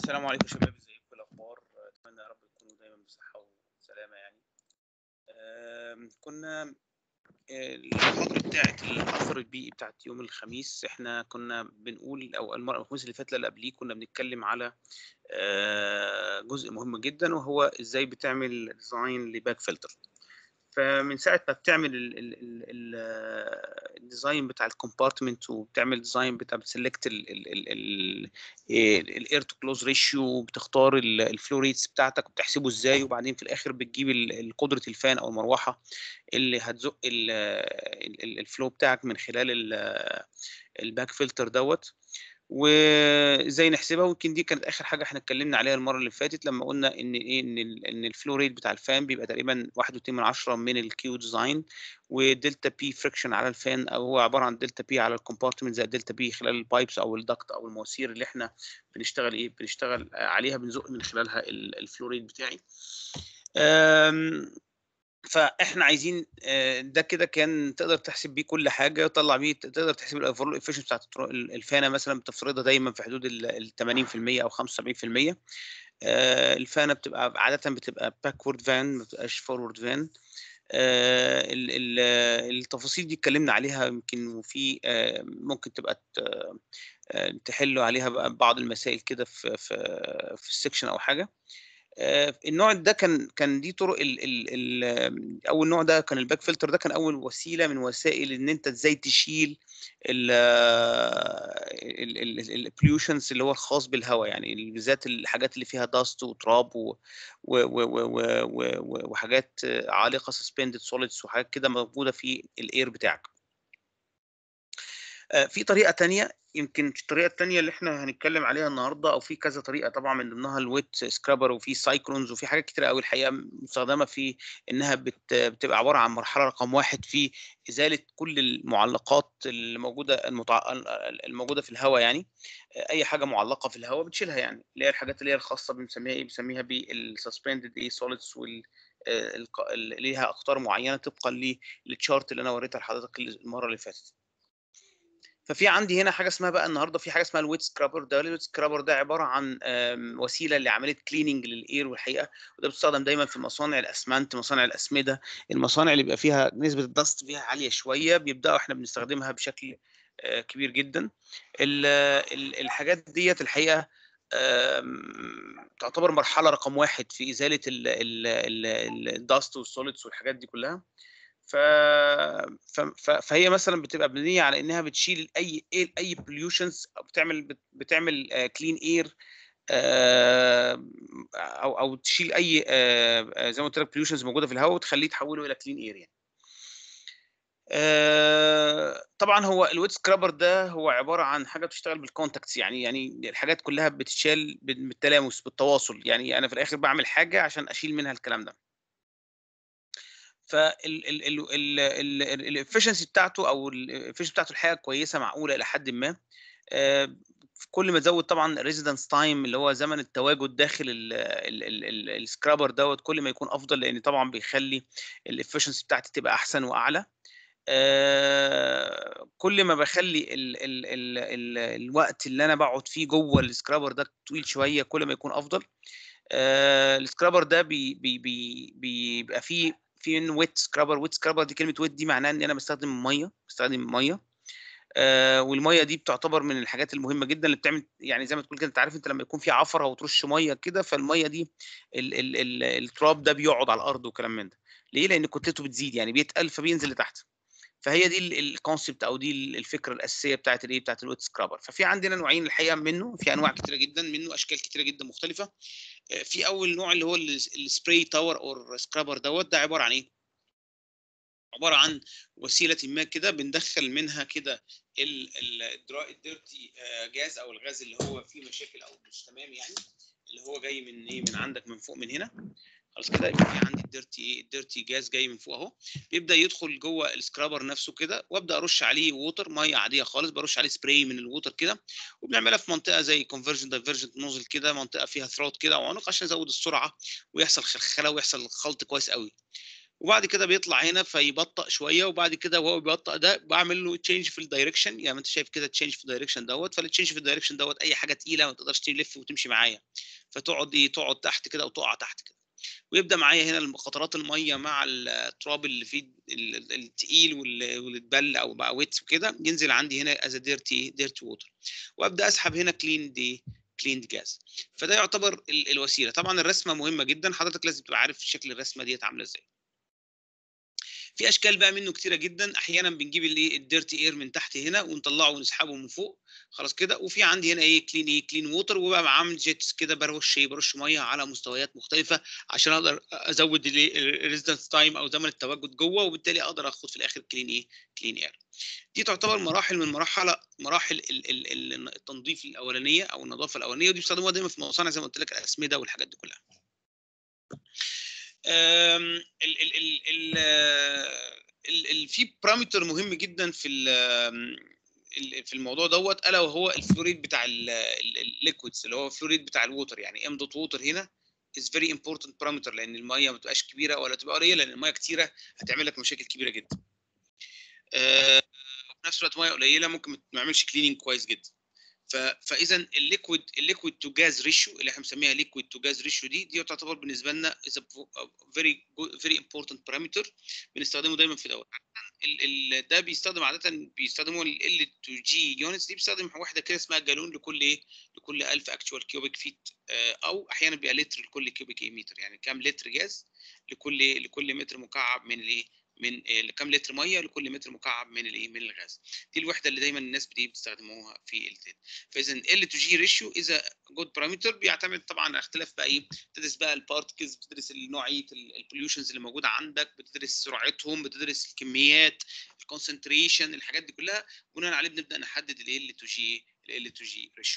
السلام عليكم شباب، ازيكم؟ إيه الاخبار؟ اتمنى يا رب تكونوا دايما بصحه وسلامه يعني. كنا المحاضره بتاعه الاثر البيئي بتاعه يوم الخميس، احنا كنا بنقول او الخميس اللي فات اللي قبليه كنا بنتكلم على جزء مهم جدا، وهو ازاي بتعمل ديزاين لباك فلتر. فمن ساعة ما بتعمل الديزاين بتاع الكومبارتمنت، وبتعمل ديزاين بتاع بتسلكت الاير تو كلوز ريشيو، بتختار الفلو ريتس بتاعتك وبتحسبه ازاي، وبعدين في الاخر بتجيب قدرة الفان او المروحة اللي هتزق الفلو بتاعك من خلال الباك فلتر دوت، وازاي نحسبها. ويمكن دي كانت اخر حاجه احنا اتكلمنا عليها المره اللي فاتت، لما قلنا ان ايه ان الفلو ريت بتاع الفان بيبقى تقريبا 1.2 من الكيو ديزاين، ودلتا بي فريكشن على الفان، او هو عباره عن دلتا بي على الكومبارتمنت زائد دلتا بي خلال البايبس او الدكت او المواسير اللي احنا بنشتغل عليها، بنزق من خلالها الفلو ريت بتاعي. فاحنا عايزين ده كده كان تقدر تحسب بيه كل حاجه، تطلع بيه، تقدر تحسب الاوفرول افيشنسي بتاعت الفانه مثلا، بتفرضها دايما في حدود ال 80% او 75%. الفانه بتبقى عاده بتبقى باكورد فان، ما بتبقاش فورورد فان. التفاصيل دي اتكلمنا عليها يمكن، وفي ممكن تبقى تحلوا عليها بعض المسائل كده في السكشن او حاجه. النوع ده كان دي طرق اول نوع ده كان الباك فلتر، ده كان اول وسيله من وسائل ان انت ازاي تشيل البوليوشنز اللي هو الخاص بالهواء، يعني بالذات الحاجات اللي فيها داست وتراب وحاجات عالقه سسبندد سوليدز وحاجات كده موجوده في الاير بتاعك. في طريقة تانية، يمكن الطريقة التانية اللي إحنا هنتكلم عليها النهارده، أو في كذا طريقة طبعًا، من ضمنها الwet scrubber، وفي cyclones، وفي حاجات كتيرة أوي الحقيقة مستخدمة في إنها بتبقى عبارة عن مرحلة رقم 1 في إزالة كل المعلقات اللي موجودة الموجودة في الهوا يعني. أي حاجة معلقة في الهوا بتشيلها يعني، اللي هي الحاجات اللي هي الخاصة بنسميها إيه، بنسميها بالsuspended solids اللي ليها أقطار معينة طبقًا للchart اللي أنا وريتها لحضرتك المرة اللي فاتت. ففي عندي هنا حاجه اسمها بقى النهارده، في حاجه اسمها الويت سكرابر. ده الويت سكرابر ده عباره عن وسيله لعمليه كليننج للاير والحقيقه، وده بيستخدم دايما في مصانع الاسمنت، مصانع الاسمده، المصانع اللي بيبقى فيها نسبه الدست فيها عاليه شويه، بيبداوا احنا بنستخدمها بشكل كبير جدا. الحاجات ديت الحقيقه تعتبر مرحله رقم 1 في ازاله الدست والسوليدز والحاجات دي كلها. فهي مثلا بتبقى مبنيه على انها بتشيل اي بوليوشنز، او بتعمل كلين اير، او تشيل اي زي ما قلت لك بوليوشنز موجوده في الهواء وتخليه تحوله الى كلين اير يعني. طبعا هو الويت سكرابر ده هو عباره عن حاجه بتشتغل بالكونتاكتس، يعني الحاجات كلها بتتشال بالتلامس بالتواصل، يعني انا في الاخر بعمل حاجه عشان اشيل منها الكلام ده. فالefficiency بتاعته، او الefficiency بتاعته الحقيقه كويسه، معقوله الى حد ما. كل ما تزود طبعا residence time، اللي هو زمن التواجد داخل السكرابر دوت، كل ما يكون افضل، لان طبعا بيخلي الefficiency بتاعتي تبقى احسن واعلى. كل ما بخلي الوقت اللي انا بقعد فيه جوه السكرابر ده طويل شويه، كل ما يكون افضل. السكرابر ده بيبقى فيه ويت سكرابر. ويت سكرابر دي كلمه ويت دي معناها ان انا بستخدم ميه. والميه دي بتعتبر من الحاجات المهمه جدا اللي بتعمل، يعني زي ما تقول كده، انت عارف انت لما يكون في عفره وترش ميه كده، فالميه دي التراب ده بيقعد على الارض وكلام من ده. ليه؟ لان كتلته بتزيد، يعني بيتقل فبينزل لتحت. فهي دي الكونسبت، او دي الفكره الاساسيه بتاعت الايه، بتاعت الويت سكرابر. ففي عندنا نوعين الحقيقه منه، في انواع كتيره جدا منه، اشكال كتيره جدا مختلفه. في اول نوع اللي هو السبراي تاور او سكرابر دوت، ده عباره عن ايه؟ عباره عن وسيله ما كده بندخل منها كده الديرتي جاز، او الغاز اللي هو فيه مشاكل او مش تمام يعني، اللي هو جاي من ايه، من عندك من فوق من هنا. خلاص كده يبقى في عندي الديرتي جاز جاي من فوق اهو، بيبدا يدخل جوه السكرابر نفسه كده، وابدا ارش عليه ووتر، ميه عاديه خالص، برش عليه سبراي من الووتر كده، وبنعملها في منطقه زي كونفرجن دايفرجنت نوزل كده، منطقه فيها ثروت كده وعنق، عشان نزود السرعه ويحصل خلخله ويحصل خلط كويس قوي. وبعد كده بيطلع هنا فيبطأ شويه، وبعد كده وهو بيبطأ ده بعمل له تشينج في الدايركشن، يعني انت شايف كده تشينج في الدايركشن دوت. فالتشينج في الدايركشن دوت اي حاجه تقيله ما تقدرش تلف وتمشي معايا، فتقعد تقعد تحت كده او تقع تحت كده. ويبدا معايا هنا قطرات الميه مع التراب اللي فيه التقيل واللي اتبل او بقى ويتس وكده، ينزل عندي هنا از ديرتي ووتر، وابدا اسحب هنا كليند جاز. فده يعتبر الوسيله. طبعا الرسمه مهمه جدا، حضرتك لازم تبقى عارف شكل الرسمه ديت عامله ازاي. في اشكال بقى منه كتيره جدا. احيانا بنجيب الديرتي اير من تحت هنا ونطلعه ونسحبه من فوق، خلاص كده. وفي عندي هنا كلين ووتر، وبقى عامل جيتس كده، برش ميه على مستويات مختلفه عشان اقدر ازود الريزيدنس تايم او زمن التواجد جوه، وبالتالي اقدر اخد في الاخر كلين اير. دي تعتبر مراحل من مراحل التنظيف الاولانيه او النظافه الاولانيه، ودي بيستخدموها دايما في المصانع زي ما قلت لك، الاسمده والحاجات دي كلها. في بارامتر مهم جدا في الموضوع دوت، الا وهو الفلوريد بتاع الليكويدز، اللي هو الفلوريد بتاع الووتر. يعني ام دوت ووتر هنا از فيري امبورتنت بارامتر، لان الميه ما تبقاش كبيره ولا تبقى قليله، لان الميه كتيره هتعمل لك مشاكل كبيره جدا. وفي نفس الوقت ميه قليله ممكن ما تعملش كليننج كويس جدا. فاذا الليكويد تو جاز ريشيو اللي احنا بنسميها ليكويد تو جاز ريشيو دي تعتبر بالنسبه لنا از فيري امبورتنت بارامتر، بنستخدمه دايما في دوت. ده بيستخدموا ال تو جي يونتس دي، بيستخدم وحده كده اسمها جالون لكل 1000 اكتوال كيوبيك فيت، او احيانا بيبقى لتر لكل كيوبيك متر، يعني كام لتر جاز لكل متر مكعب من من كام لتر ميه لكل متر مكعب من الغاز. دي الوحده اللي دايما الناس بتستخدموها في التاني. فاذا ال تو جي ريشيو اذا جود بارامتر، بيعتمد طبعا على اختلاف بقى بتدرس بقى البارتكلز، بتدرس نوعيه البوليوشنز اللي موجوده عندك، بتدرس سرعتهم، بتدرس الكميات، الكونسنتريشن، الحاجات دي كلها بناء عليه بنبدا نحدد ال تو جي ريشيو.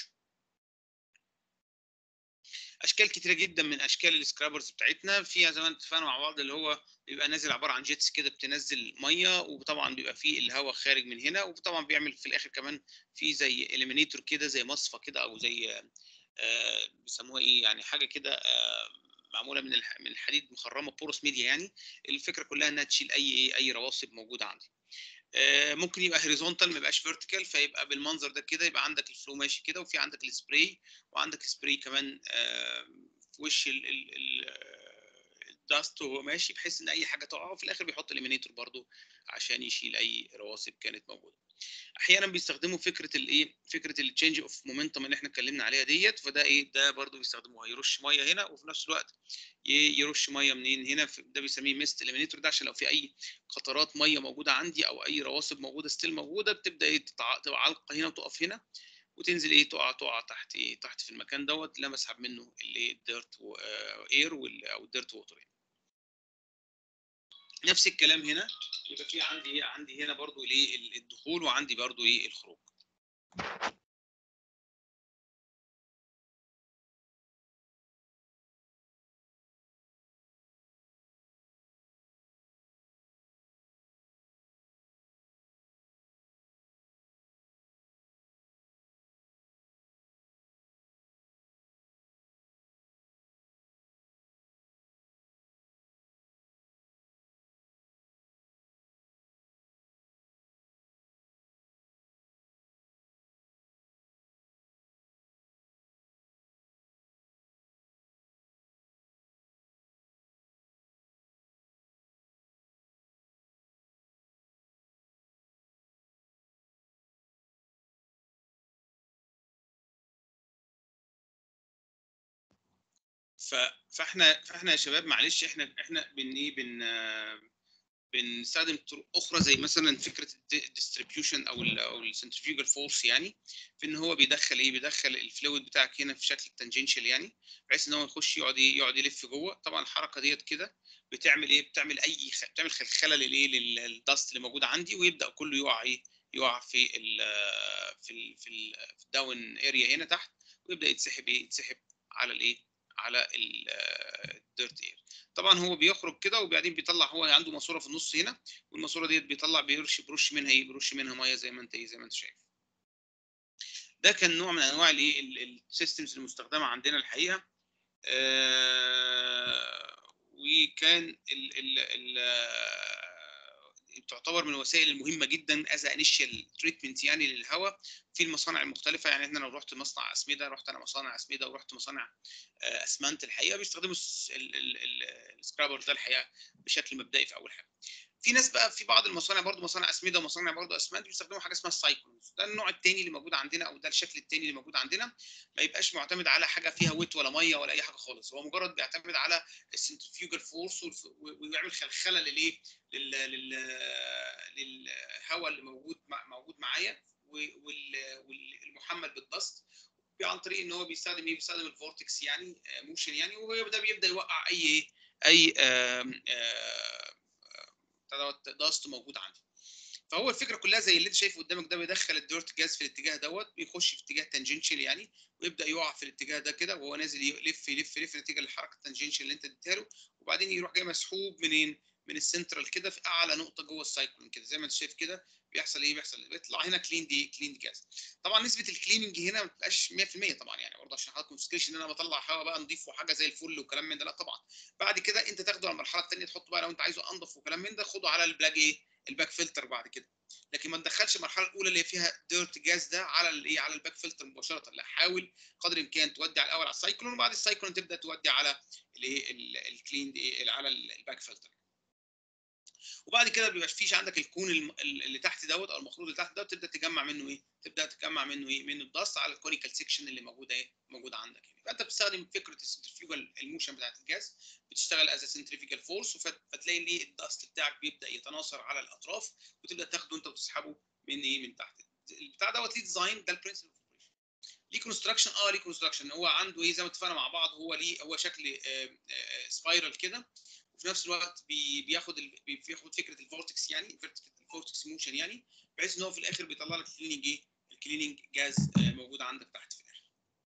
اشكال كتيره جدا من اشكال السكرابرز بتاعتنا، فيها زي ما اتفقنا مع بعض اللي هو بيبقى نازل عباره عن جيتس كده بتنزل ميه، وطبعا بيبقى فيه الهواء خارج من هنا، وطبعا بيعمل في الاخر كمان في زي اليمينيتور كده، زي مصفى كده، او زي بيسموها ايه يعني، حاجه كده معموله من الحديد مخرمه بوروس ميديا يعني. الفكره كلها انها تشيل اي رواسب موجوده عندي. ممكن يبقى هوريزونتال ما يبقاش فيرتيكال، فيبقى بالمنظر ده كده، يبقى عندك الفلو ماشي كده، وفي عندك السبراي، وعندك سبراي كمان في وش الداست وهو ماشي، بحيث ان اي حاجه تقع، وفي الاخر بيحط اليمينيتور برضو عشان يشيل اي رواسب كانت موجوده. احيانا بيستخدموا فكره التشينج اوف مومنتم اللي احنا اتكلمنا عليها ديت، فده ده برضو بيستخدموها، يرش ميه هنا وفي نفس الوقت يرش ميه منين هنا، ده بيسميه ميست اليمينيتور، ده عشان لو في اي قطرات ميه موجوده عندي او اي رواسب موجوده ستيل موجوده، بتبدا تبقى علقه هنا وتقف هنا، وتنزل تقع تحت في المكان دوت اللي انا بسحب منه الديرت اير او الديرت ووتر. نفس الكلام هنا، يبقى في عندي هنا برضو الدخول، وعندي برضو الخروج. فاحنا يا شباب معلش، احنا بنستخدم طرق اخرى، زي مثلا فكره الديستريبيوشن او السنترفيوجال فورس، يعني في ان هو بيدخل الفلويد بتاعك هنا في شكل تانجنشال، يعني بحيث ان هو يخش يقعد يلف جوه. طبعا الحركه ديت كده بتعمل بتعمل خلخله للدست اللي موجوده عندي، ويبدا كله يقع في الداون اريا هنا تحت، ويبدا يتسحب على على الديرت اير. طبعا هو بيخرج كده، وبعدين بيطلع، هو عنده ماسوره في النص هنا، والماسوره ديت بيطلع برش منها ميه زي ما انت شايف. ده كان نوع من انواع السيستمز المستخدمه عندنا الحقيقه. وكان تعتبر من الوسائل المهمه جدا از انيشال تريتمنت يعني للهواء في المصانع المختلفه. يعني احنا لو رحت مصنع اسمده، رحت انا مصانع اسمده ورحت مصانع اسمنت، الحقيقه بيستخدموا السكرابر ده الحقيقه بشكل مبدئي في اول حاجه. في ناس بقى في بعض المصانع برضو مصانع اسمده ومصانع برضو اسمنت بيستخدموا حاجه اسمها السايكلونز. ده النوع الثاني اللي موجود عندنا، او ده الشكل الثاني اللي موجود عندنا. ما يبقاش معتمد على حاجه فيها ويت ولا ميه ولا اي حاجه خالص، هو مجرد بيعتمد على السنترفيوجال فورس ويعمل خلخله للايه للهواء اللي موجود معايا والمحمل بالضغط، عن طريق ان هو بيستخدم بيستخدم الفورتكس يعني موشن يعني، وهو ده بيبدا يوقع اي داست موجود عندي. فهو الفكره كلها زي اللي انت شايفه قدامك ده، بيدخل الديرت جاز في الاتجاه دوت، بيخش في اتجاه تانجنشال يعني، ويبدا يقع في الاتجاه ده كده، وهو نازل يلف يلف يلف نتيجه للحركه التانجنشال اللي انت اديتها له، وبعدين يروح جاي مسحوب منين؟ من السنترال كده في اعلى نقطه جوه السايكلون كده، زي ما انت شايف كده. بيحصل بيطلع هنا كلين جاز. طبعا نسبه الكليننج هنا ما بتبقاش 100% طبعا، يعني برضه عشان حضرتك ما تفتكرش ان انا بطلع هواء بقى نضيف وحاجه زي الفل وكلام من ده، لا طبعا. بعد كده انت تاخده على المرحله الثانيه، تحطه بقى لو انت عايزه انضف وكلام من ده، خده على الباك فلتر بعد كده. لكن ما تدخلش المرحله الاولى اللي فيها ديرت جاز ده على على الباك فلتر مباشره، لا، حاول قدر الامكان تودي على الاول على السايكلون، وبعد السايكلون تبدا تودي على الكلين على الباك فلتر. وبعد كده بيبقى فيش عندك الكون اللي تحت دوت، او المخروط اللي تحت دوت، تبدا تجمع منه تبدا تجمع منه منه الضغط على الكونيكال سيكشن اللي موجوده عندك يعني. فانت بتستخدم فكره السنترفيوجال الموشن بتاعت الجاز، بتشتغل از سنترفيوجال فورس، فتلاقي ليه الضغط بتاعك بيبدا يتناثر على الاطراف، وتبدا تاخده انت وتسحبه من تحت. البتاع دوت ليه ديزاين، ده البرنسبل. ليه كونستراكشن، ليه كونستراكشن. هو عنده زي ما اتفقنا مع بعض، هو شكل سبايرال كده، وفي نفس الوقت بياخد فكره الفورتكس يعني، الفورتكس موشن يعني، بحيث ان هو في الاخر بيطلع لك الكليننج جاز موجود عندك تحت في الاخر.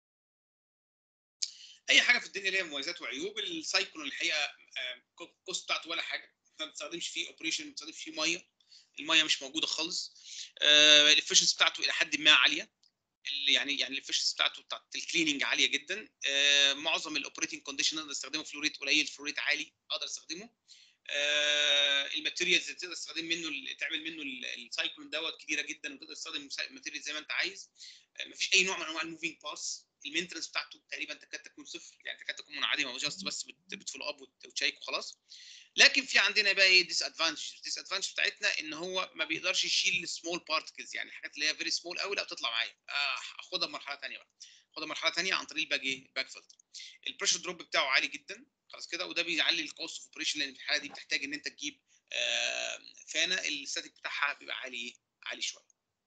اي حاجه في الدنيا ليها مميزات وعيوب. السايكلون الحقيقه الكوست بتاعته ولا حاجه، ما بتستخدمش فيه اوبريشن، ما بتستخدمش فيه ميه، الميه مش موجوده خالص. الافشنسي بتاعته الى حد ما عاليه، يعني الافشنسي بتاعت الكليننج عاليه جدا. معظم الاوبريتنج كونديشن اقدر استخدمه، فلوريت قليل، فلوريت عالي، اقدر استخدمه. الماتيريالز اللي تقدر تستخدم منه، تعمل منه السايكلون دوت كبيره جدا، وتقدر تستخدم ماتيريال زي ما انت عايز. مفيش اي نوع من انواع الموفينج بارس. المينتنس بتاعته تقريبا تكاد تكون صفر، يعني تكاد تكون منعدمه، بس بتفولو اب وتشيك وخلاص. لكن في عندنا بقى ديس ادفانتج بتاعتنا، ان هو ما بيقدرش يشيل السمول بارتكلز، يعني الحاجات اللي هي فيري سمول قوي، لا بتطلع معايا، اخدها بمرحله ثانيه بقى، اخدها مرحله ثانيه عن طريق الباك فلتر. البريشر دروب بتاعه عالي جدا خلاص كده، وده بيعلي الكوست اوف اوبريشن، لان في الحاله دي بتحتاج ان انت تجيب فانه الستاتيك بتاعها بيبقى عالي شويه.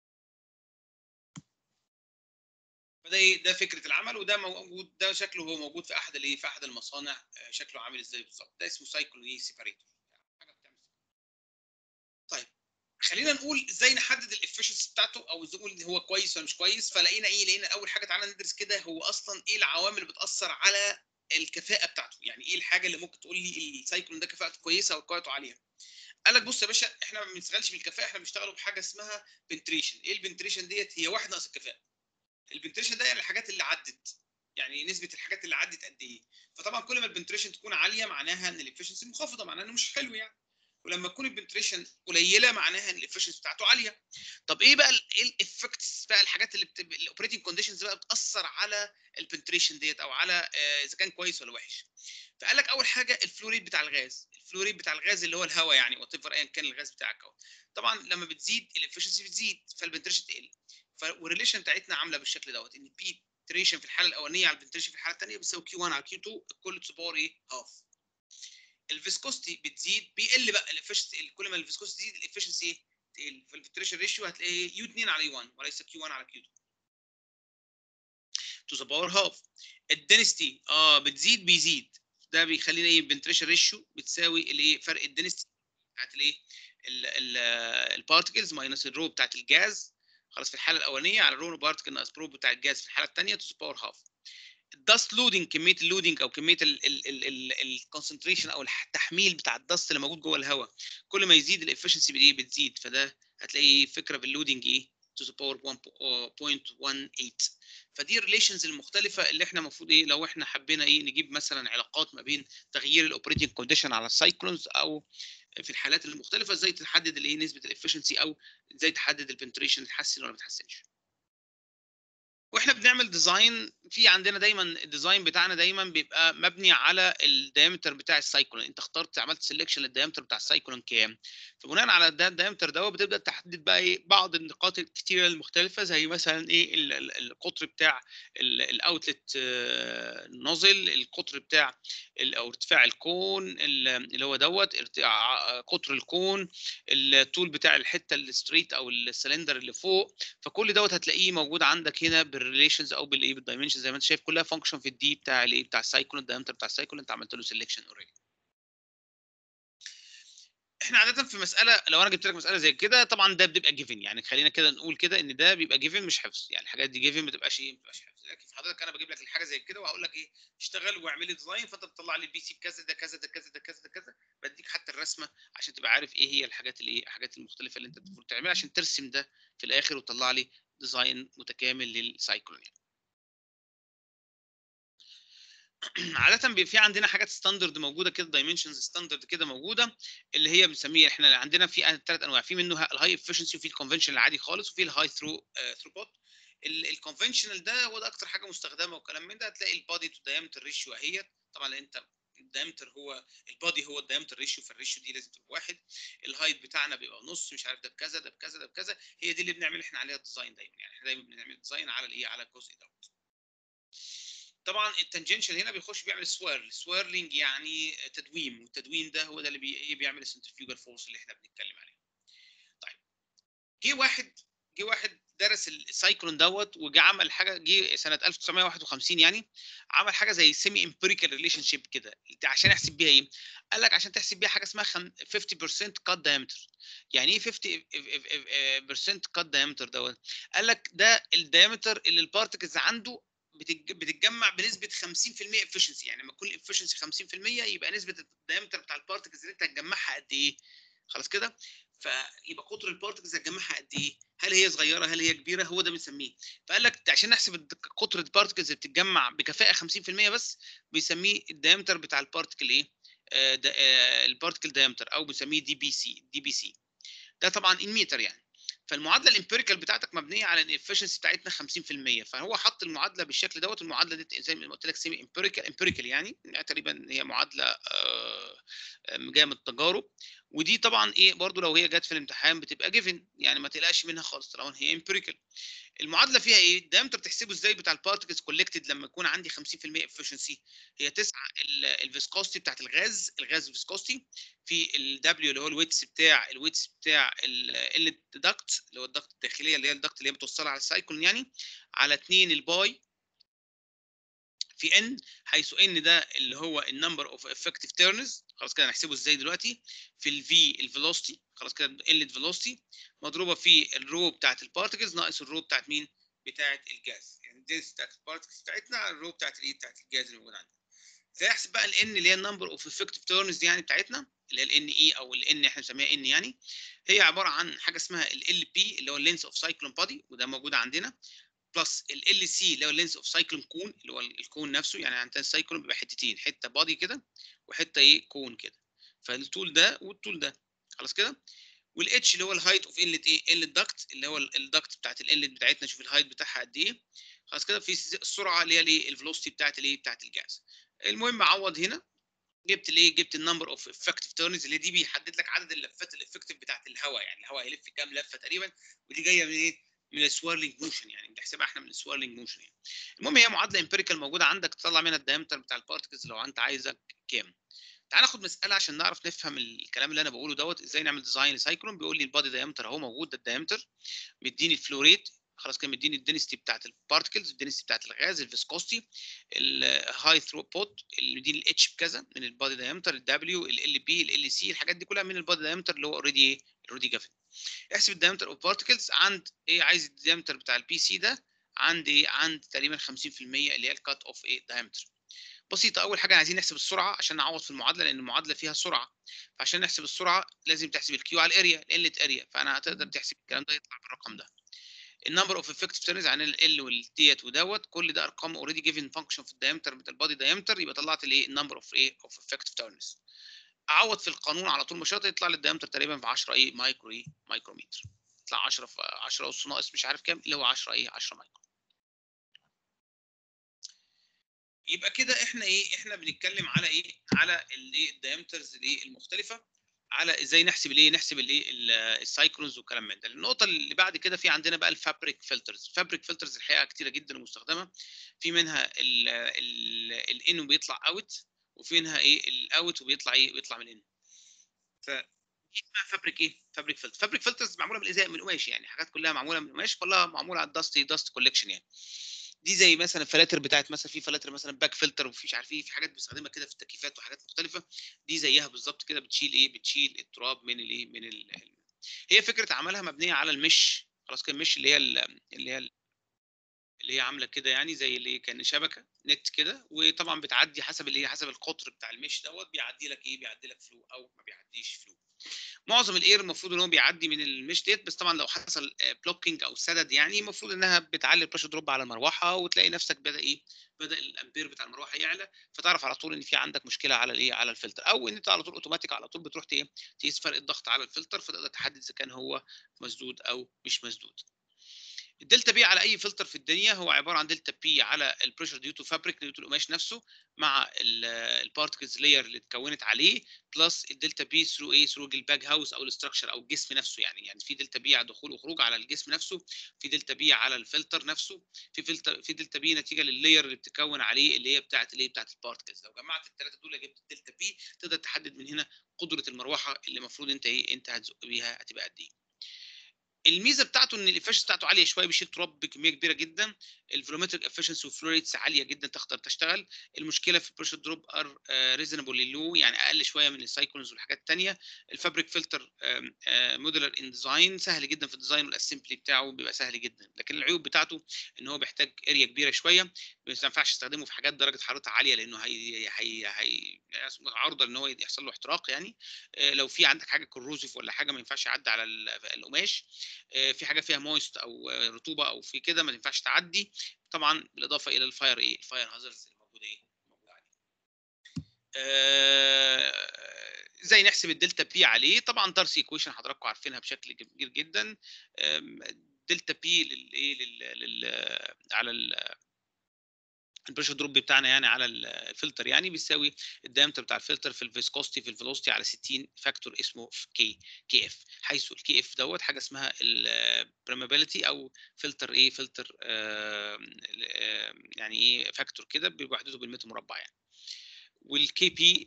فده ده فكره العمل، وده موجود، ده شكله هو موجود في احد المصانع. شكله عامل ازاي بالظبط؟ ده اسمه سايكلون سيباريتور، حاجه بتعمل. طيب خلينا نقول ازاي نحدد الافشنسي بتاعته، او ازاي نقول هو كويس ولا مش كويس. فلقينا لقينا اول حاجه تعالى ندرس كده هو اصلا ايه العوامل اللي بتاثر على الكفاءه بتاعته، يعني ايه الحاجه اللي ممكن تقول لي السايكلون ده كفاءته كويسه او كفاءته عاليه. قال لك بص يا باشا، احنا ما بنشتغلش بالكفاءه، احنا بنشتغل بحاجه اسمها بنتريشن. ايه البنتريشن ديت؟ هي واحد ناقص الكفاءه. البنتريشن ده يعني الحاجات اللي عدت، يعني نسبه الحاجات اللي عدت قد ايه. فطبعا كل ما البنتريشن تكون عاليه معناها ان الافشنسي منخفضه، معناها انه مش حلو يعني. ولما تكون البنتريشن قليله معناها ان الافشنسي بتاعته عاليه. طب ايه بقى الافكتس بقى، الحاجات اللي الاوبريتنج كونديشنز بقى بتاثر على البنتريشن ديت، او على اذا كان كويس ولا وحش. فقال لك اول حاجه الفلوريد بتاع الغاز. الفلوريد بتاع الغاز اللي هو الهواء يعني، وات ايفر ايا كان الغاز بتاعك اهو. طبعا لما بتزيد الافشنسي بتزيد، فالبنتريشن تقل. والريليشن بتاعتنا عامله بالشكل دوت، ان بي تريشن في الحاله الاولانيه على البنتريشن في الحاله الثانيه بتساوي كيو 1 على كيو 2 كل باور هاف. الفيسكوستي بتزيد بيقل بقى الافشنسي، كل ما الفيسكوستي تزيد الافشنسي تقل. فالفلتريشن ريشيو هتلاقي يو 2 على يو 1 وليس كيو 1 على كيو 2 تو ذا باور هاف. الدنستي بيزيد، ده بيخلينا البنتريشن ريشيو بتساوي فرق الدنستي بتاعت البارتكلز ماينس الرو بتاعت الجاز خلاص في الحاله الاولانيه، على الرو بارتكل ناقص برو بتاع الجاز في الحاله الثانيه تو ذا باور هاف. الدست لودنج، كميه اللودنج او كميه الكونسنتريشن او التحميل بتاع الدست اللي موجود جوه الهواء، كل ما يزيد الافشنسي بتزيد. فده هتلاقي فكره باللودنج to the power 1.18. فدي الريليشنز المختلفه اللي احنا المفروض ايه لو احنا حبينا ايه نجيب مثلا علاقات ما بين تغيير الاوبريتنج كونديشن على السايكلونز، او في الحالات المختلفه ازاي تحدد الايه نسبه الافشنسي، او ازاي تحدد البنتريشن تحسن ولا ما تحسنش. واحنا بنعمل ديزاين في عندنا دايما الديزاين بتاعنا دايما بيبقى مبني على الدايمتر بتاع السايكلون. انت اخترت عملت سيلكشن للدايمتر بتاع السايكلون كام، فبناء على ده الدايمتر ده بتبدا تحدد بقى ايه بعض النقاط الكتيره المختلفه، زي مثلا ايه القطر بتاع الاوتلت نوزل، القطر بتاع او ارتفاع الكون اللي هو قطر الكون، الطول بتاع الحته الستريت او السلندر اللي فوق. فكل دوت هتلاقيه موجود عندك هنا بالريليشنز او بالايه بالدايمنشنز زي ما انت شايف، كلها فانكشن في الدي بتاع الايه بتاع السايكلون، الدايمتر بتاع السايكلون انت عملت له سيلكشن اوريدي. احنا عاده في مساله لو انا جبت لك مساله زي كده طبعا ده بيبقى جيفن، يعني خلينا كده نقول كده ان ده بيبقى جيفن مش حفظ، يعني الحاجات دي جيفن ما بتبقاش ايه ما بتبقاش حفظ. لكن في حضرتك انا بجيب لك الحاجه زي كده وهقول لك ايه اشتغل واعمل لي ديزاين، فانت بتطلع لي البي سي بكذا ده كذا ده كذا ده كذا ده كذا، بديك حتى الرسمه عشان تبقى عارف ايه هي الحاجات اللي ايه الحاجات المختلفه اللي انت المفروض تعملها عشان ترسم ده في الاخر وتطلع لي ديزاين متكامل للسايكلون يعني. عاده بيبقى في عندنا حاجات ستاندرد موجوده كده، دايمنشنز ستاندرد كده موجوده، اللي هي بنسميها احنا عندنا في ثلاث انواع، في منه الهاي افشنسي وفي الكونفنشنال العادي خالص وفي الهاي ثروبوت. الكونفنشنال ده هو ده اكتر حاجه مستخدمه وكلام من ده. هتلاقي البادي تو دايمتر ريشيو اهيت، طبعا لان انت الدايمتر هو البادي هو الدايمتر ريشيو، فالريشيو دي لازم تبقى واحد. الهايت بتاعنا بيبقى نص مش عارف ده بكذا ده بكذا ده بكذا، هي دي اللي بنعمل احنا عليها الديزاين دايما، يعني احنا دايما بنعمل ديزاين على الايه على الجزء ده. طبعا التنجنشال هنا بيخش بيعمل سويرلينج يعني تدويم، والتدويم ده هو ده اللي بيعمل السنترفيوجال فورس اللي احنا بنتكلم عليه. طيب جه واحد درس السايكلون دوت وجه عمل حاجه، جه سنه 1951 يعني عمل حاجه زي سيمي امبيريكال ريليشن شيب كده عشان يحسب بيها ايه. قال لك عشان تحسب بيها حاجه اسمها 50% كات دايمتر. يعني ايه 50% كات دايمتر دوت؟ قال لك ده الدايمتر اللي البارتكلز عنده بتتجمع بنسبه 50% افشنسي، يعني لما يكون الافشنسي 50% يبقى نسبه الدايمتر بتاع البارتكلز اللي انت هتجمعها قد ايه. خلاص كده، فيبقى قطر البارتكلز هتجمعها قد ايه؟ هل هي صغيره هل هي كبيره؟ هو ده بنسميه. فقال لك عشان نحسب قطر البارتكلز اللي بتتجمع بكفاءه 50% بس بيسميه الدايمتر بتاع البارتكل ايه؟ البارتكل دايمتر، او بنسميه دي بي سي. ده طبعا ان متر يعني. فالمعادله الامبيريكال بتاعتك مبنيه على ان الافشنسي بتاعتنا 50%، فهو حط المعادله بالشكل دوت. المعادله دي زي ما قلت لك سيمي امبيريكال يعني تقريبا هي معادله جايه من التجارب. ودي طبعا ايه برضو لو هي جت في الامتحان بتبقى جيفن، يعني ما تقلقش منها خالص طالما هي امبيريكال. المعادله فيها ايه؟ الدايمتر بتحسبه ازاي بتاع البارتكلز كولكتد لما يكون عندي 50% افشنسي؟ هي 9 الفيسكوستي بتاعت الغاز فيسكوستي في الدبليو اللي هو الويتس بتاع الدكت اللي هو الدكت الداخليه اللي هي الدكت اللي هي متوصله على السايكلون يعني، على 2 الباي في ان، حيث ان ده اللي هو النمبر اوف افكتيف تيرنز. خلاص كده هنحسبه ازاي دلوقتي؟ في الفي الفيلوسيتي، خلاص كده قله فيلوسيتي مضروبه في الرو بتاعت البارتكلز ناقص الرو بتاعت مين؟ بتاعت الجاز، يعني الدنس بتاعت البارتكلز بتاعتنا على الرو بتاعت الايه بتاعت الجاز اللي موجود عندنا. فيحسب بقى الان اللي هي النمبر اوف افكتيف تيرنز يعني بتاعتنا، اللي هي الان اي او الان احنا بنسميها ان يعني. هي عباره عن حاجه اسمها ال بي اللي هو اللينس اوف سايكلون بادي، وده موجود عندنا، بلس ال سي اللي هو اللينس اوف سايكلون كون اللي هو الكون نفسه. يعني عندنا السايكلون بيبقى حتتين، حته بادي كده وحته ايه كون كده، فالطول ده والطول ده. خلاص كده. والاتش اللي هو الهايت اوف انلت ايه الدكت اللي هو الدكت بتاعت الانلت بتاعتنا، شوف الهايت بتاعها قد ايه. خلاص كده. في السرعه اللي هي الايه الفيلوسيتي بتاعت الايه بتاعت الجاز. المهم عوض هنا، جبت النمبر اوف افكتيف تيرنز اللي دي بيحدد لك عدد اللفات الافكتيف بتاعت الهواء، يعني الهواء هيلف كام لفه تقريبا، ودي جايه من ايه؟ من السويرلينج موشن، يعني بنحسبها احنا من السويرلينج موشن يعني. المهم هي معادله امبيريكال موجوده عندك تطلع منها الدايمتر بتاع البارتكلز لو انت عايزك كام. تعال ناخد مساله عشان نعرف نفهم الكلام اللي انا بقوله دوت ازاي نعمل ديزاين لسايكلون. بيقول لي البادي دايمتر اهو موجود، ده الدايمتر، مديني الفلوريت، خلاص كده مديني الدنسيتي بتاعت البارتكلز، الدنسيتي بتاعت الغاز، الفيسكوستي، الهاي ثروبوت اللي مديني الاتش بكذا من البادي دايمتر، الدبليو ال بي ال سي، الحاجات دي كلها من البادي دايمتر اللي هو اوريدي جافن. احسب الدايمتر اوف بارتكلز عند ايه؟ عايز الدايمتر بتاع البي سي ده عند ايه؟ عند تقريبا 50% اللي هي الكات اوف ايه دايمتر. بسيطه. اول حاجه عايزين نحسب السرعه عشان نعوض في المعادله، لان المعادله فيها سرعه. فعشان نحسب السرعه لازم تحسب الكيو على الاريا الانلت اريا، فانا هتقدر تحسب الكلام ده يطلع بالرقم ده. النمبر اوف افكتيف تيرنز عن ال والديت ودوت، كل ده ارقام اوريدي جيفن فانكشن في الدايمتر بتاع البادي دايمتر، يبقى طلعت الايه النمبر اوف ايه اوف افكتيف تيرنز. اعوض في القانون على طول مباشره يطلع لي الدايمتر تقريبا في 10 مايكرومتر، يطلع 10 في 10 اس ناقص مش عارف كام اللي هو 10 مايكرو. يبقى كده احنا بنتكلم على على الدايمترز المختلفه، على ازاي نحسب السايكلونز والكلام من ده. النقطه اللي بعد كده في عندنا بقى الفابريك فلترز. الفابريك فلترز الحقيقه كتيره جدا ومستخدمه، في منها الان وبيطلع اوت، وفي منها الاوت وبيطلع بيطلع من ان. ف اسمها فابريك فلتر. فابريك فلترز معموله من الازاء، من القماش، يعني حاجات كلها معموله من القماش، كلها معموله على الداست كولكشن يعني. دي زي مثلا الفلاتر بتاعت مثلا، في فلاتر مثلا باك فلتر، وفي مش عارف ايه، في حاجات بنستخدمها كده في التكييفات وحاجات مختلفه. دي زيها بالظبط كده، بتشيل التراب هي فكره عملها مبنيه على المش، خلاص كده المش اللي هي اللي هي عامله كده يعني زي اللي كان شبكه نت كده، وطبعا بتعدي حسب حسب القطر بتاع المش دوت، بيعدي لك بيعدي لك فلو او ما بيعديش فلو. معظم الاير المفروض ان هو بيعدي من المش ديت، بس طبعا لو حصل بلوكينج او سدد يعني المفروض انها بتعلي البريشر دروب على المروحه، وتلاقي نفسك بدا بدا الامبير بتاع المروحه يعلى، فتعرف على طول ان في عندك مشكله على على الفلتر، او ان انت على طول اوتوماتيك على طول بتروح تقيس فرق الضغط على الفلتر، فتقدر تحدد اذا كان هو مسدود او مش مسدود. الدلتا بي على اي فلتر في الدنيا هو عباره عن دلتا بي على البريشر ديو تو فابريك، ديو تو القماش نفسه، مع البارتكلز لاير اللي اتكونت عليه، بلس الدلتا بي ثرو ثرو الباج هاوس او الاستراكشر او الجسم نفسه. يعني في دلتا بي على دخول وخروج على الجسم نفسه، في دلتا بي على الفلتر نفسه، في دلتا بي نتيجه لللاير اللي بتتكون عليه اللي هي بتاعت البارتكلز. لو جمعت الثلاثه دول جبت الدلتا بي، تقدر تحدد من هنا قدره المروحه اللي المفروض انت هتزق بيها هتبقى قد ايه. الميزه بتاعته ان الافشنسي بتاعته عاليه شويه، بيشيل تراب بكميه كبيره جدا. الفولومتريك افشنسي وفلوريتس عاليه جدا، تقدر تشتغل. المشكله في البريشر دروب ار ريزونبل لو، يعني اقل شويه من السايكلونز والحاجات الثانيه. الفابريك فلتر مودولار ان ديزاين، سهل جدا في الديزاين، والاسمبلي بتاعه بيبقى سهل جدا. لكن العيوب بتاعته ان هو بيحتاج اريا كبيره شويه، ما ينفعش تستخدمه في حاجات درجه حرارتها عاليه، لانه هي عرضه ان هو يحصل له احتراق يعني. لو في عندك حاجه كروزيف ولا حاجه، ما ينفعش يعدي على القماش. في حاجه فيها مويست او رطوبه او في كده، ما ينفعش تعدي. طبعا بالاضافه الى الفاير الفاير هازاردز اللي موجوده موجوده عليه. ازاي نحسب الدلتا بي عليه؟ طبعا دارسي ايكويشن حضراتكم عارفينها بشكل كبير جدا. دلتا بي على البريشر دروب بتاعنا يعني على الفلتر، يعني بيساوي الدايمتر بتاع الفلتر في الفيسكوستي في الفيلوستي على 60 فاكتور اسمه كي اف، حيث الكي اف دوت حاجه اسمها البرمابيلتي او فلتر يعني فاكتور كده بوحدته بالمتر مربع يعني. والكي بي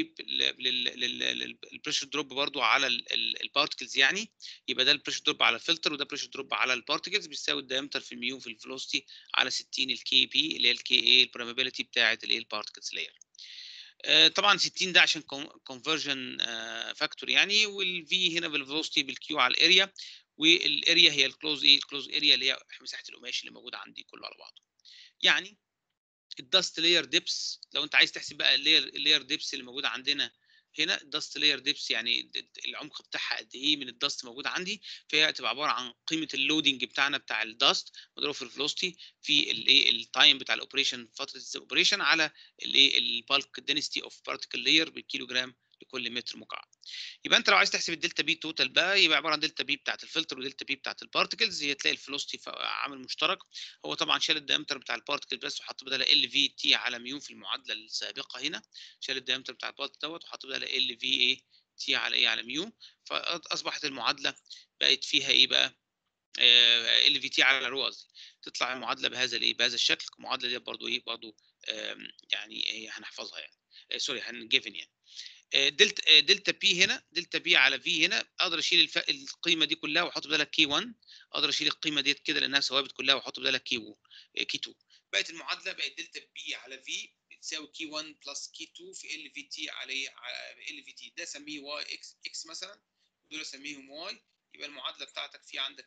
البريشر دروب برضو على البارتكلز يعني، يبقى ده البريشر دروب على الفلتر وده بريشر دروب على البارتكلز، بيساوي الدايمتر في الميو في الفيلوسيتي على 60 الكي بي اللي هي الكي البرمابيلتي بتاعه البارتكلز لاير. طبعا 60 ده عشان كونفرجن فاكتور يعني، والفي هنا بالفيلوسيتي بالكيو على الاريا، والاريا هي الكلوز اريا اللي هي مساحه القماش اللي موجوده عندي كله على بعضه. يعني الداست لاير ديبس، لو انت عايز تحسب بقى اللاير ديبس اللي موجوده عندنا هنا، الداست لاير ديبس يعني العمق بتاعها قد ايه من الداست موجود عندي، فهي هتبقى عباره عن قيمه اللودنج بتاعنا بتاع الداست مضروب في الفلوستي في التايم بتاع الاوبريشن، فتره الاوبريشن، على البالك دنسيتي اوف بارتيكل لاير بالكيلو جرام لكل متر مكعب. يبقى انت لو عايز تحسب الدلتا بي توتال بقى، يبقى عباره عن دلتا بي بتاعت الفلتر ودلتا بي بتاعت البارتكلز، هي تلاقي الفلوستي عامل مشترك. هو طبعا شال الدايمتر بتاع البارتكل بس، وحط بدل ال في تي على ميو في المعادله السابقه هنا، شال الدايمتر بتاع البارتكل دوت وحط بدل ال في تي على على ميو، فاصبحت المعادله بقت فيها بقى ال في تي على رو قصدي. تطلع المعادله بهذا بهذا الشكل. المعادله دي برضو يعني هنحفظها يعني، سوري هنجيفن يعني. دلتا بي هنا، دلتا بي على في هنا، اقدر اشيل القيمه دي كلها واحط بدالها كي 1، اقدر اشيل القيمه ديت كده لانها ثوابت كلها واحط بدالها كي 2. بقت المعادله بقت دلتا بي على في بتساوي كي 1 بلس كي 2 في ال في تي على ال في تي، ده اسميه واي اكس مثلا، ودول اسميهم واي. يبقى المعادله بتاعتك في عندك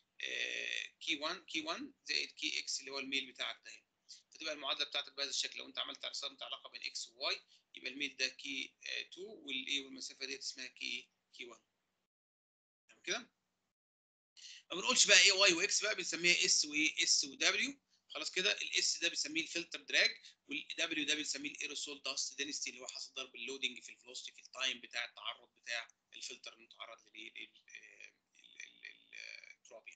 كي 1 زائد كي اكس اللي هو الميل بتاعك ده هنا، فتبقى المعادله بتاعتك بهذا الشكل. لو انت رسمت علاقه بين اكس وواي، يبقى الميل ده كي 2 والمسافه ديت اسمها كي 1 تمام كده. ما بنقولش بقى ايه واي واكس بقى، بنسميها اس وايه اس ودبليو. خلاص كده. الاس ده بنسميه الفلتر دراج، والدبليو ده بنسميه الايروسول داست دينستي، اللي هو حصل ضرب اللودنج في الفلوستي في التايم بتاع التعرض بتاع الفلتر المتعرض للتراب.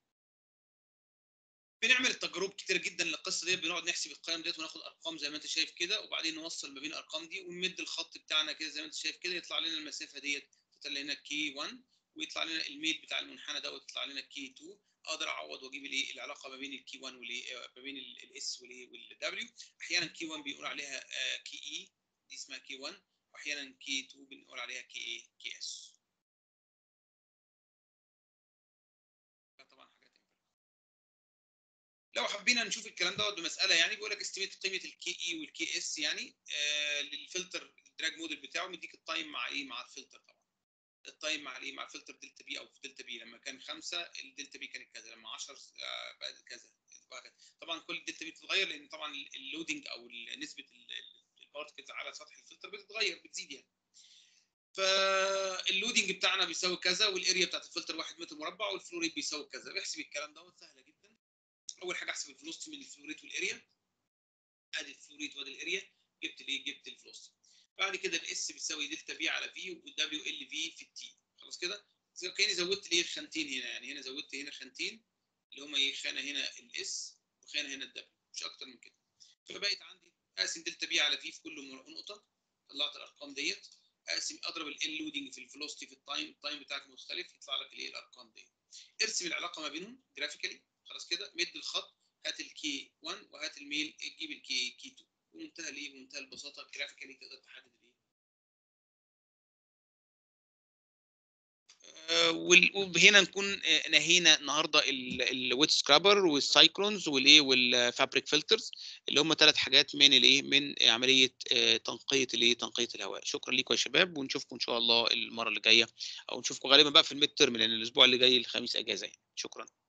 بنعمل تجارب كتيره جدا للقصه دي، بنقعد نحسب القيم ديت وناخد ارقام زي ما انت شايف كده، وبعدين نوصل ما بين الارقام دي ونمد الخط بتاعنا كده زي ما انت شايف كده، يطلع لنا المسافه ديت، تطلع لنا كي 1، ويطلع لنا الميل بتاع المنحنى دوت يطلع لنا كي 2. اقدر اعوض واجيب الايه العلاقه ما بين الكي 1 ما بين الاس والدبليو. احيانا كي 1 بيقول عليها كي اي، دي اسمها كي 1، واحيانا كي 2 بنقول عليها كي اي كي اس. طبعا حاجات. لو حبينا نشوف الكلام دوت بمساله، يعني بيقول لك استيميت قيمه الكي اي والكي اس، يعني للفلتر الدراج موديل بتاعه، مديك التايم مع ايه مع الفلتر. طبعا التايم مع ايه مع الفلتر دلتا بي، او في دلتا بي لما كان 5 الدلتا بي كانت كذا، لما 10 بقت كذا وهكذا. طبعا كل الدلتا بي بتتغير لان طبعا اللودنج او نسبه البارتكلز على سطح الفلتر بتتغير، بتزيد يعني. فاللودنج بتاعنا بيساوي كذا، والاريا بتاعت الفلتر 1 متر مربع، والفلوريد بيساوي كذا. بيحسب الكلام دوت سهله جدا. اول حاجه احسب الفلوستي من الفلوريد والاريا، ادي الفلوريد وادي الاريا، جبت الايه جبت الفلوستي. بعد كده الاس بيساوي دلتا بي على في، والدبليو ال في في التي. خلاص كده. كاني زودت ليه خانتين هنا، يعني هنا زودت هنا خانتين اللي هما ايه، خانه هنا الاس وخانه هنا الدبليو، مش اكتر من كده. فبقيت عندي اقسم دلتا بي على في كل نقطه، طلعت الارقام ديت. اقسم اضرب ال لودنج في الفلوستي في التايم بتاعك مختلف، يطلع لك الايه الارقام ديت. ارسم العلاقه ما بينهم جرافيكالي. خلاص كده. مد الخط، هات الكي 1 وهات الميل، تجيب الكي 2. بمنتهى الايه بمنتهى البساطه جرافيكالي تقدر تحدد الايه. وهنا نكون نهينا النهارده الويت سكرابر والسايكلونز والايه والفابريك فلترز، اللي هم 3 حاجات من الايه من عمليه تنقيه الايه تنقيه الهواء. شكرا لكم يا شباب، ونشوفكم ان شاء الله المره اللي جايه، او نشوفكم غالبا بقى في الميد ترم، لان الاسبوع اللي جاي الخميس اجازه يعني. شكرا.